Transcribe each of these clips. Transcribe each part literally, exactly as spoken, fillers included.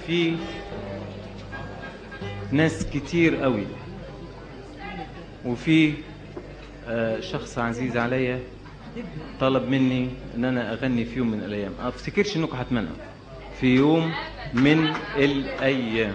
في ناس كتير قوي، وفي آه شخص عزيز عليا طلب مني ان انا اغني في يوم من الايام. ما افتكرش انكم هتمنعوا في يوم من الايام.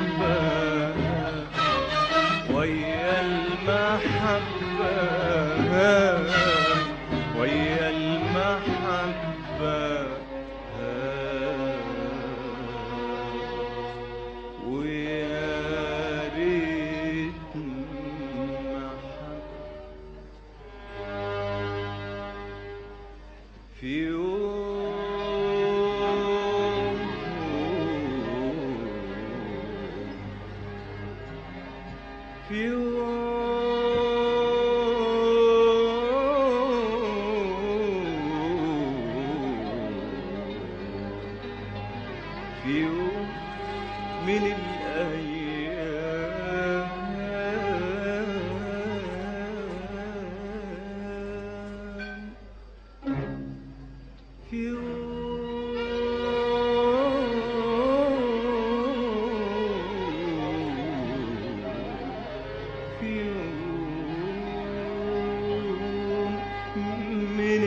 ويا المحبة في يوم في يوم من الأيام في يوم في يوم من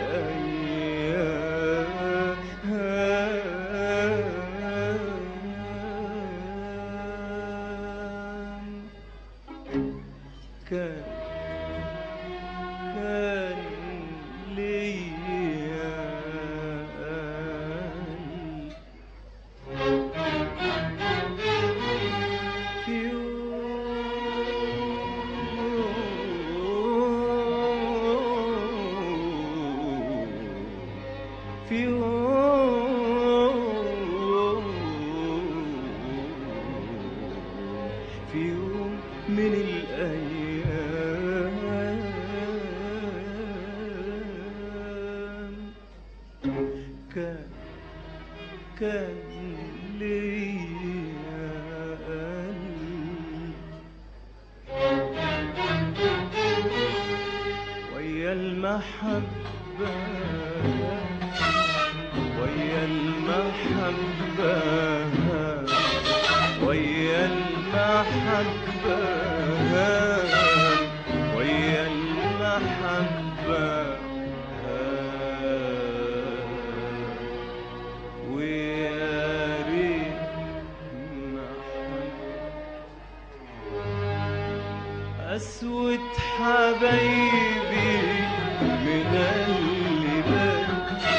الأيام كان كان ليا في يوم في يوم في يوم من الأيام كان كان ليا قلب ويا المحبة ويا المحبة ويا المحبة ويا المحبة ويا ريت أسود حبايبي من اللبان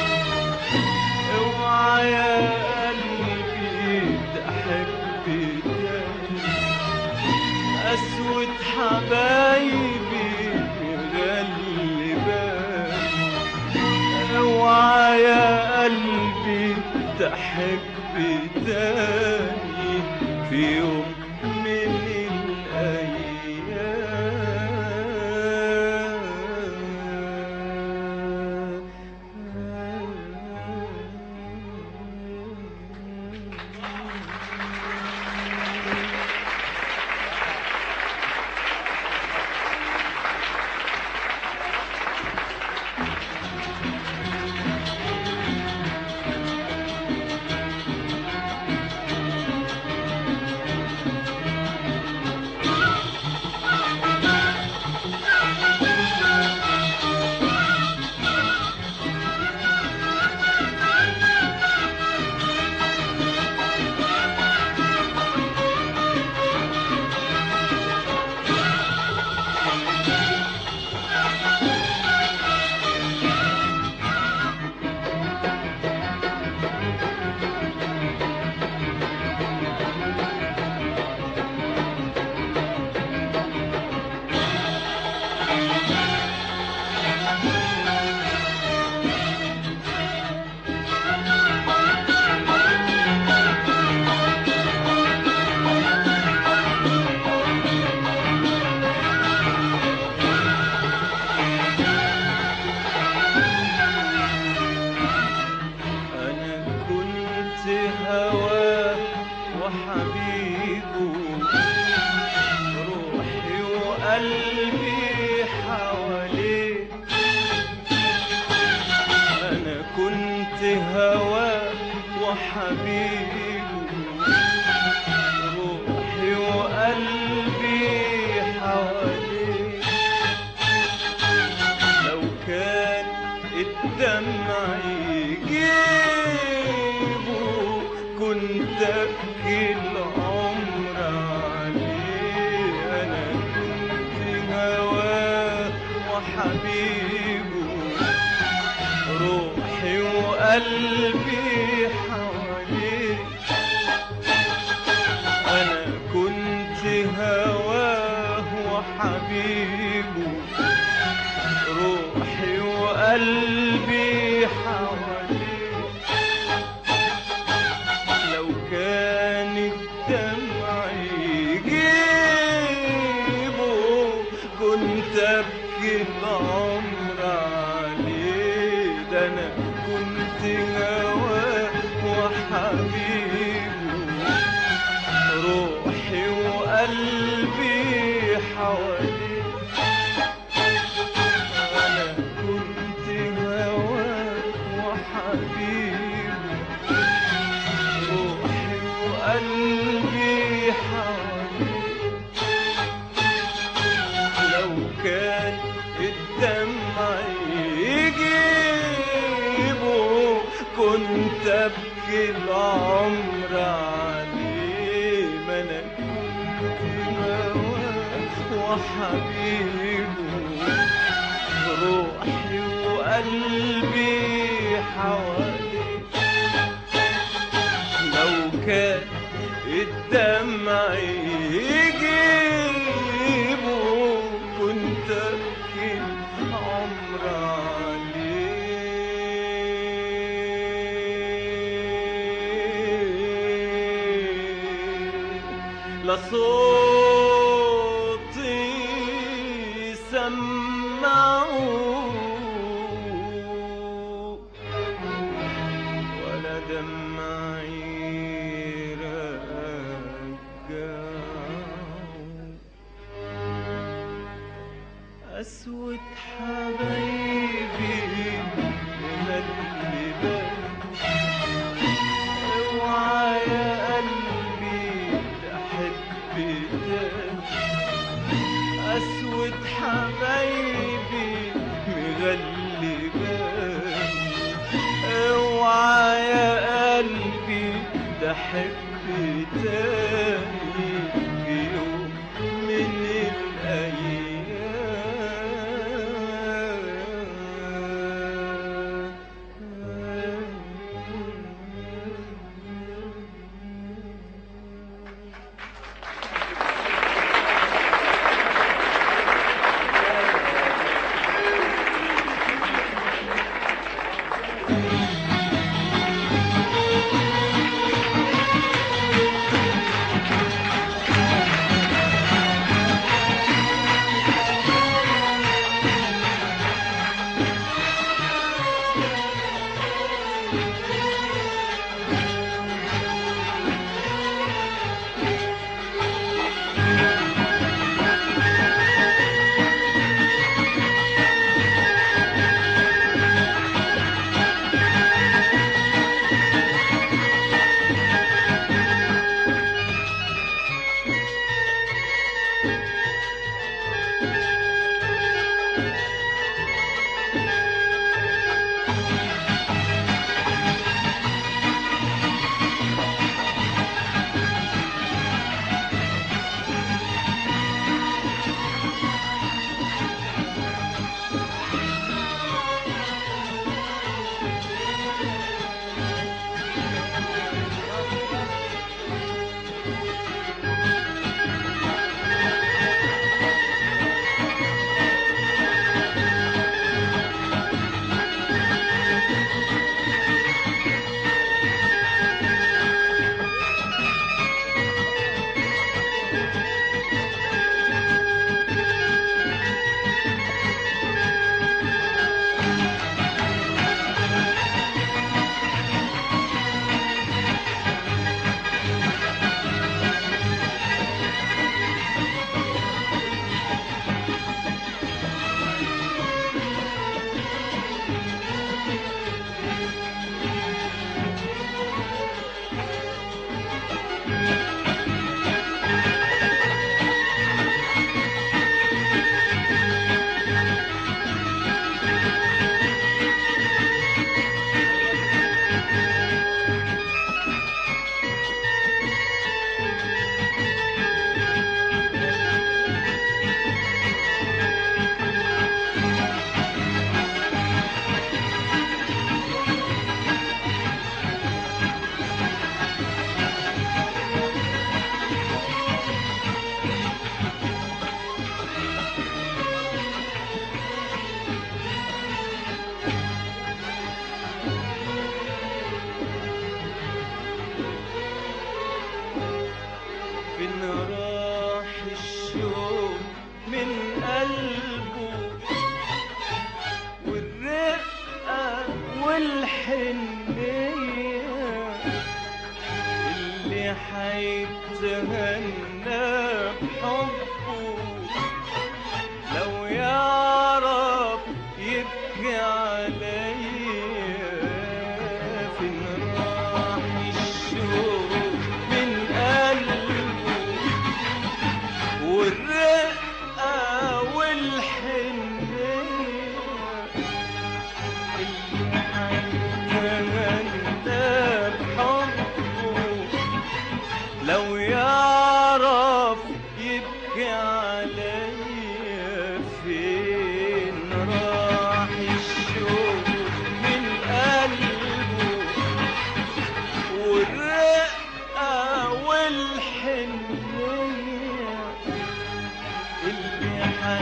اوعى يا قلبي تحب تاني أسود حبايبي من اللبان اوعى يا قلبي تحب تاني في يوم من هواه وحبيبه روحي وقلبي حواليه أنا كنت هواه وحبيبه روحي وقلبي حواليه لو كان الدمع يجيبه كنت أبكي العمر عليه أنا كنت هواه وحبيبه روحي وقلبي حواليه أنا كنت هواه وحبيبه روحي وقلبي حواليه لو كان الدمع يجيبه وقلبي حواليك، لو كان الدمع يجيبه كنت ابكي العمر عليه، ما انا كنت مواه وحبيبه، روحي وقلبي حواليك، لو كان الدمع يجيبه كنت ابكي العمر عليه، لا صوتي سمعه ولا دمعي أسود حبايبي مغلبان، اوعى يا قلبي تحب تاني، أسود حبايبي مغلبان، اوعى يا قلبي تحب تاني في يوم من الأيام. لو يعرف يبكي عليا فين راح الشوق من قلبه والرقة والحنية اللي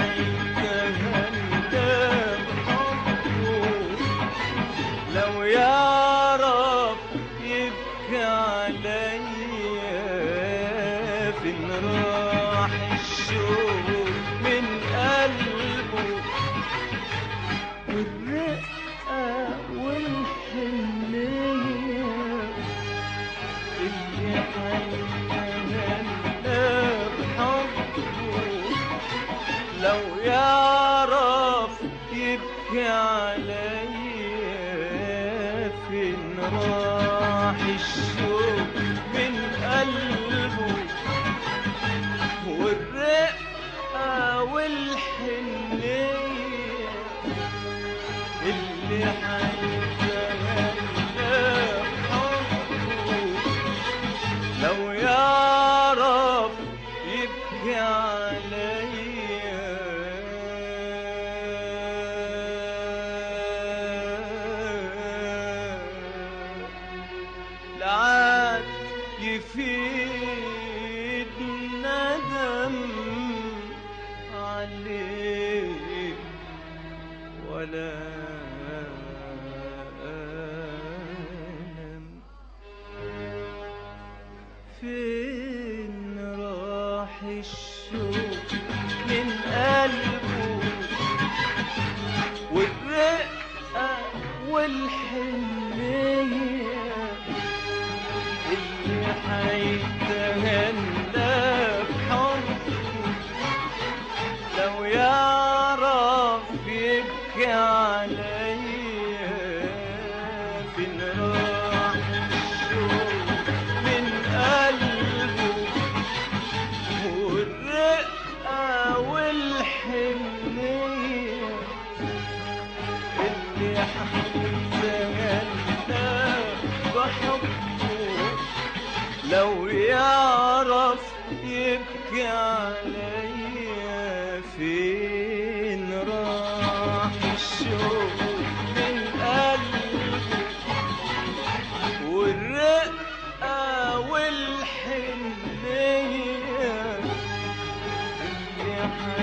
حيتهنى بحبه لو يعرف يبكي عليا فين راح الشوق من قلبه والرقة والحنية اللي حيتهنى بحبه لو يعرف يبكي عليا فين راح الشوق من قلبه والرقة والحنية اللي حيتهنى بحبه لو يعرف يبكي عليا لعاد يفيد ندم عليه ولا ألم فين راح الشوق من قلبه والرقة والحنية اللي حيتهنى بحبه لو يعرف يبكي عليا فين راح الشوق من قلبه والرقة والحنية اللي حيتهنى بحبه لو يعرف يبكي عليا فين راح الشوق من قلبه والرقة والحنية اللي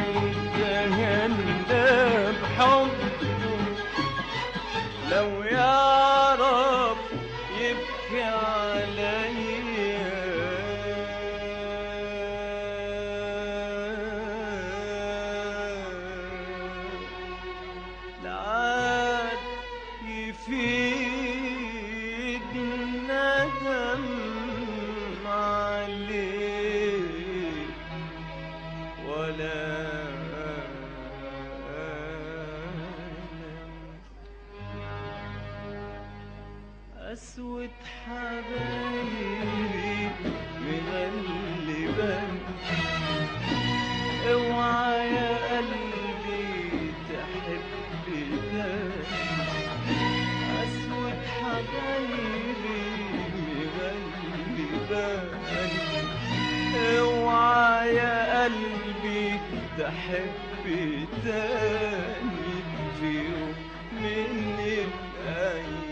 حيتهنى بحبه لو يعرف يبكي عليا لعاد يفيد ندم عليه ولا أسود حبايبي مغلبان اوعى يا قلبي تحب تاني أسود حبايبي مغلبان اوعى يا قلبي تحب تاني في يوم من الأيام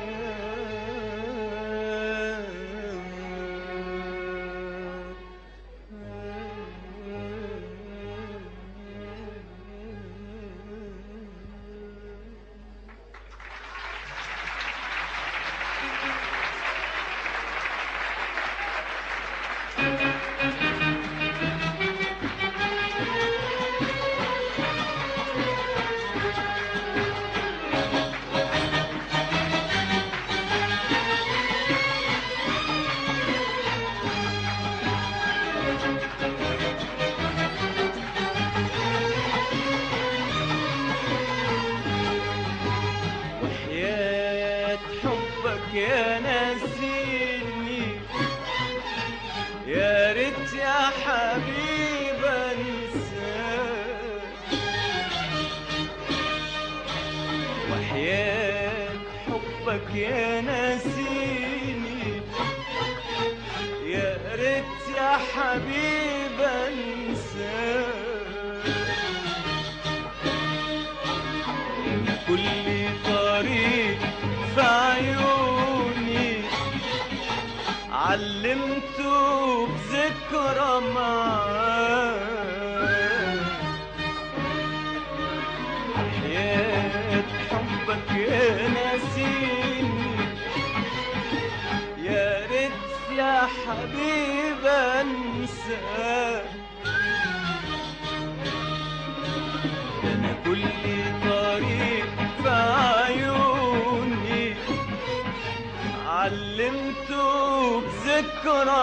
يا نسيني يا ريت يا حبيب انساك وحياة حبك يا نسيني يا ريت حبيب انساك. كل طريق في عيوني علمته بذكرى معاك. حياة حبك يا ناسيني يا ريت يا حبيب انساك. انا كل طريق في عيوني علمته بذكرى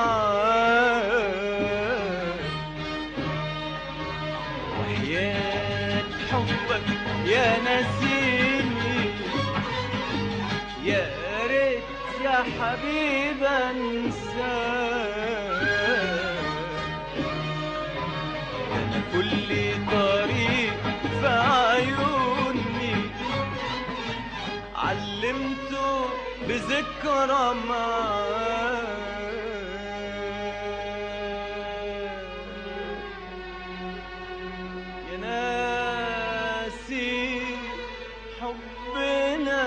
معاك. وحياة حبك يا ناسيني يا ريت يا حبيب انساك. انا كل طريق في عيوني علمته بذكرى معاك. يا ناسي حبنا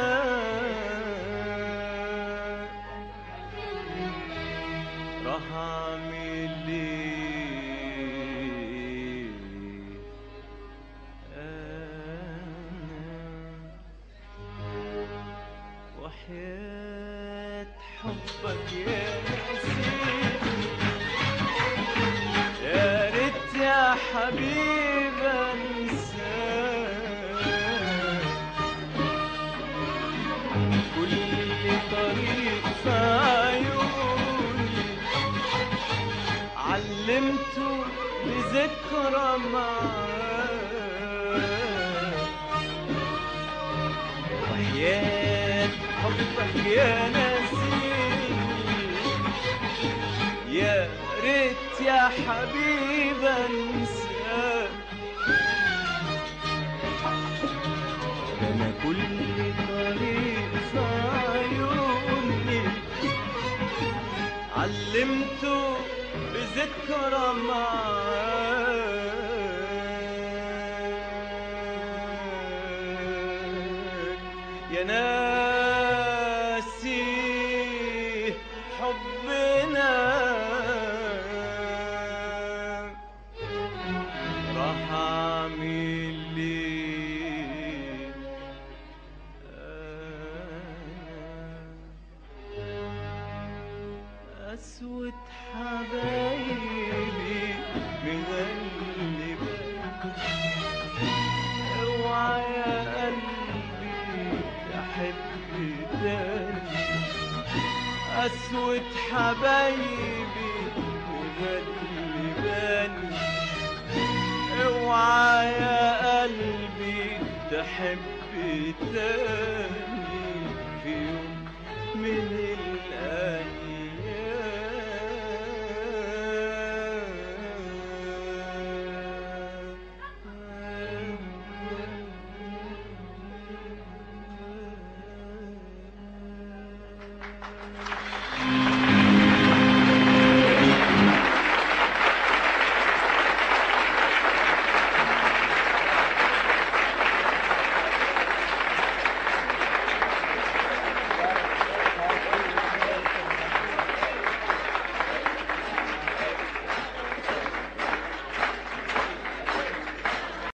راح اعمل ايه انا؟ وحياة حبك يا نسيني يا ريت يا حبيب انساك. كل طريق في عيوني علمته بذكرى معاك. وحياة حبك يا ناسيني يا ريت يا حبيب انساك. انا كل طريق في عيوني علمته بذكرى معاك. يا ناسي حبنا راح اعمل ايه انا؟ اسود حبايبي مغلبك اوعى يا قلبي تحب تاني. اسود حبايبي مغلباني اوعى يا قلبي تحب تاني.